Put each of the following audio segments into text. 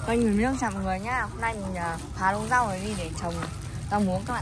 Kênh Người Miếng chào mọi người nhá. Hôm nay mình phá đống rau này đi để trồng rau muống các bạn.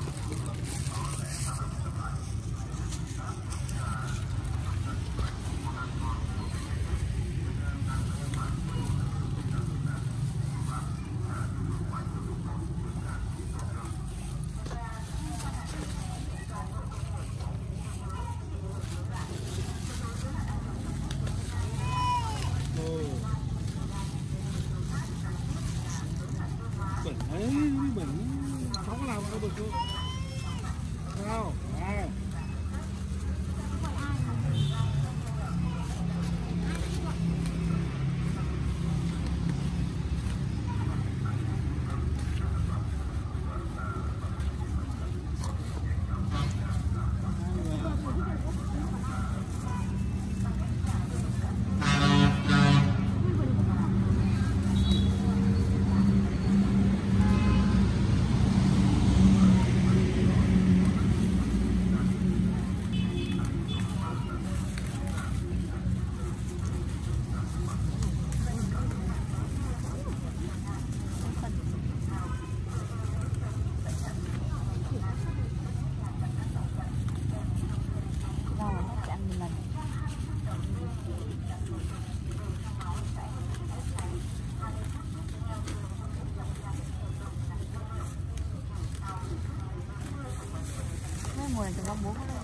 Bẩn cháu có làm đâu được không? Sao? À. Mùa này trồng rau muống lên.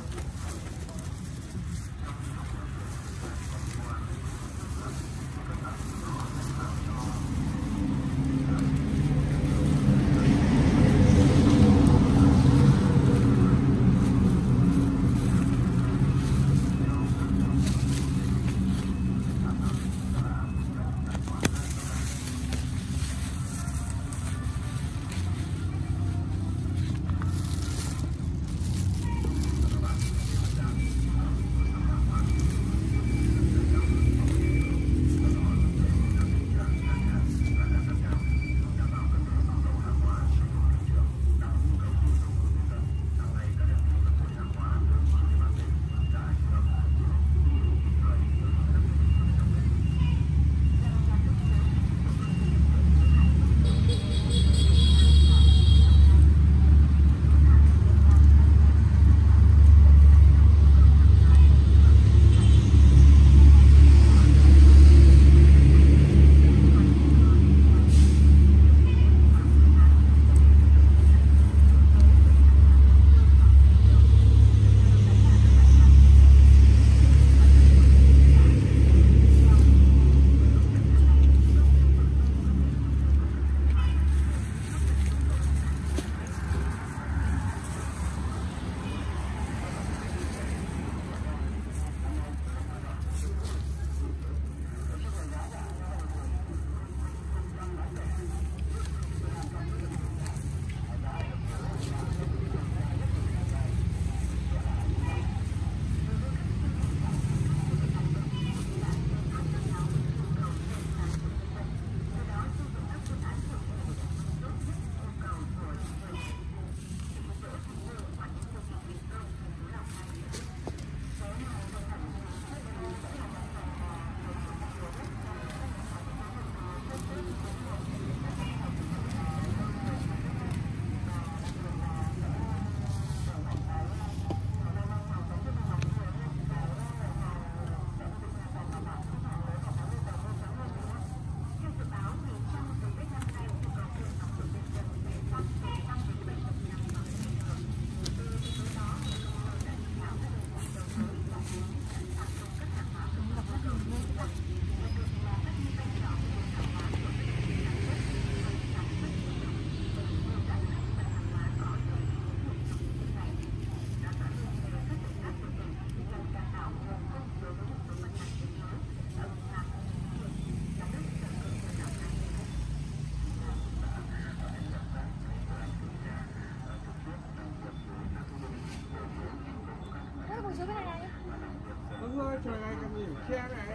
Đúng rồi, trời này còn nhiều xe này.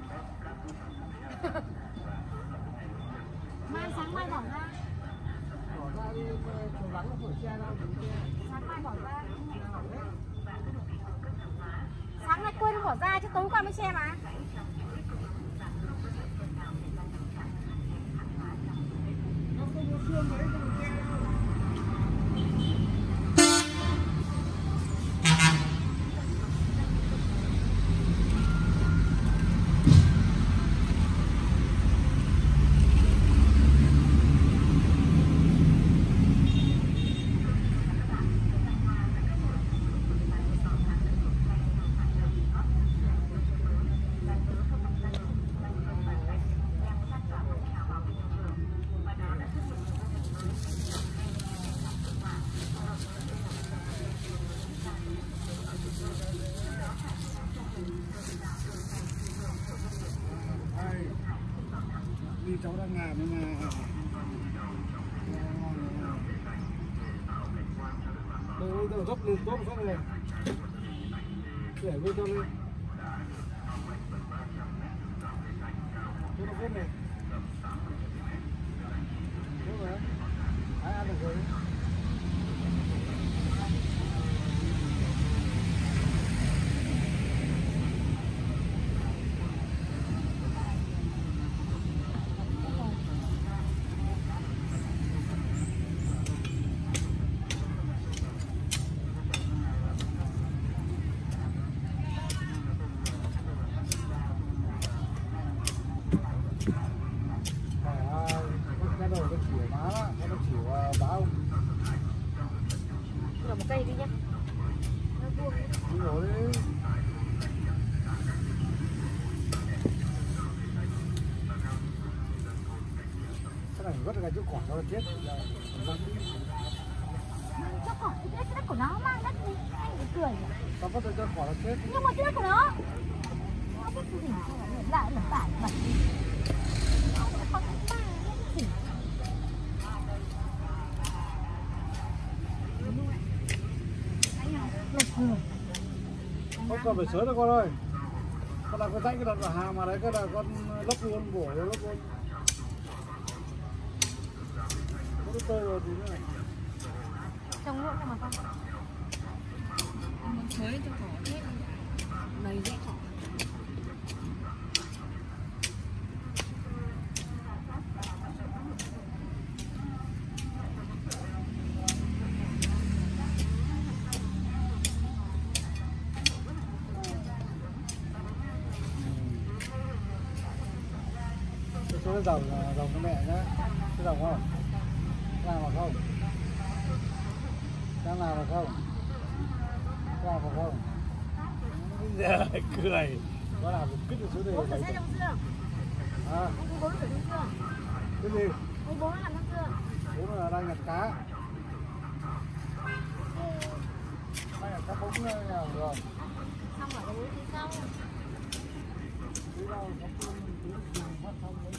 Mai sáng mai bỏ ra. Bỏ ra đi, trời vắng nó khỏi xe đâu. Sáng mai bỏ ra. Sáng nay quên bỏ ra chứ tối qua mới che mà. đi cháu đang làm nhưng mà đây bây giờ gấp lên tốt phát này để bên cho lên cho nó biết này đúng rồi ai ăn được rồi một cây đi nhé. Nó vuông. Đúng rồi đấy. Cái này vứt cái chỗ cỏ nó chết. Chỗ cỏ thì cái đất của nó mang đất gì? Anh cứ cười nhỉ? Tao vứt cái chỗ cỏ nó chết. Nhưng mà cái đất của nó. Nó biết cái gì? Lại lẩm bẩm bật. Nó có cái ba cái gì? Không cần phải sới đâu con ơi. Con là con rãnh cái đợt vào hàng mà đấy, cái là con lốc luôn, bổ nó lốc luôn. Có cái tơi rồi thì nữa này. Trồng luôn cho mà con. Nó sới cho cỏ hết. Đầy dễ cỏ. Số cái dòng của mẹ nhá. Cái dòng không? Làm vào không? Đang làm vào không? Làm vào không? Giờ cười. Nó làm được kích được số này. Bố phải xe trong xương. À, Anh thấy bố phải trong xương. cái gì? Thấy bố nó làm trong xương. Bố là đang nhặt cá. Đang nhặt cá bóng nào rồi. Xong rồi bố thì xong. Tí đâu có phương phát xong đấy.